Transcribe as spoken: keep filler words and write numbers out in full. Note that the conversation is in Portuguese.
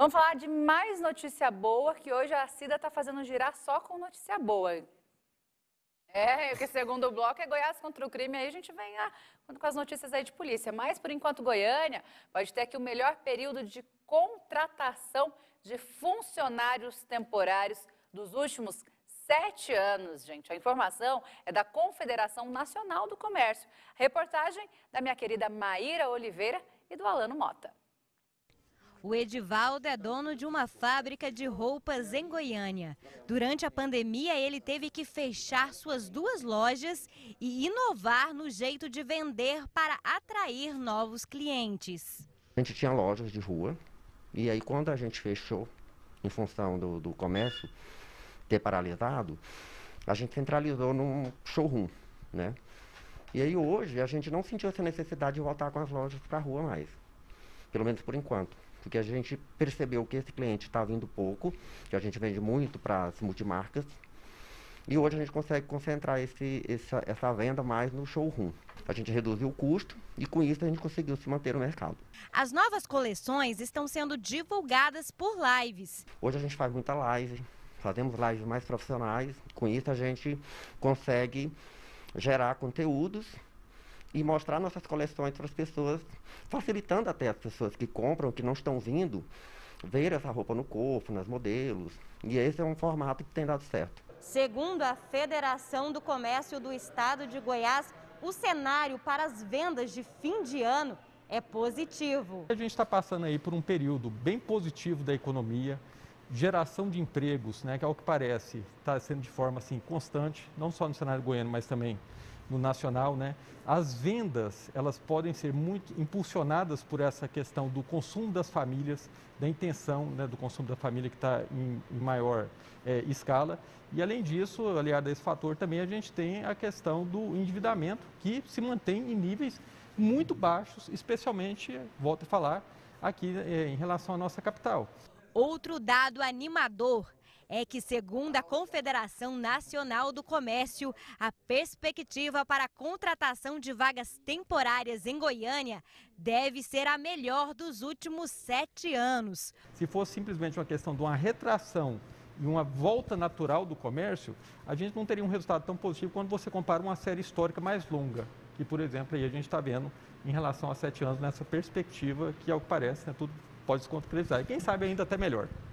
Vamos falar de mais notícia boa, que hoje a Cida está fazendo girar só com notícia boa. É, porque segundo o bloco é Goiás contra o crime, aí a gente vem ah, com as notícias aí de polícia. Mas, por enquanto, Goiânia pode ter aqui o melhor período de contratação de funcionários temporários dos últimos sete anos, gente. A informação é da Confederação Nacional do Comércio. Reportagem da minha querida Maíra Oliveira e do Alano Mota. O Edivaldo é dono de uma fábrica de roupas em Goiânia. Durante a pandemia, ele teve que fechar suas duas lojas e inovar no jeito de vender para atrair novos clientes. A gente tinha lojas de rua e aí quando a gente fechou, em função do, do comércio ter paralisado, a gente centralizou num showroom, né? E aí hoje a gente não sentiu essa necessidade de voltar com as lojas para a rua mais, pelo menos por enquanto. Porque a gente percebeu que esse cliente está vindo pouco, que a gente vende muito para as multimarcas, e hoje a gente consegue concentrar esse, essa, essa venda mais no showroom. A gente reduziu o custo e com isso a gente conseguiu se manter no mercado. As novas coleções estão sendo divulgadas por lives. Hoje a gente faz muita live, fazemos lives mais profissionais, com isso a gente consegue gerar conteúdos e mostrar nossas coleções para as pessoas, facilitando até as pessoas que compram, que não estão vindo, ver essa roupa no corpo, nas modelos. E esse é um formato que tem dado certo. Segundo a Federação do Comércio do Estado de Goiás, o cenário para as vendas de fim de ano é positivo. A gente está passando aí por um período bem positivo da economia, geração de empregos, né, que ao que parece está sendo de forma assim, constante, não só no cenário goiano, mas também no nacional, né? As vendas, elas podem ser muito impulsionadas por essa questão do consumo das famílias, da intenção, né, do consumo da família que está em, em maior é, escala. E além disso, aliado a esse fator, também a gente tem a questão do endividamento, que se mantém em níveis muito baixos, especialmente, volto a falar, aqui é, em relação à nossa capital. Outro dado animador é que, segundo a Confederação Nacional do Comércio, a perspectiva para a contratação de vagas temporárias em Goiânia deve ser a melhor dos últimos sete anos. Se fosse simplesmente uma questão de uma retração e uma volta natural do comércio, a gente não teria um resultado tão positivo quando você compara uma série histórica mais longa, que, por exemplo, aí a gente está vendo em relação a sete anos nessa perspectiva que, ao que parece, né, tudo pode se concretizar. E quem sabe ainda até melhor.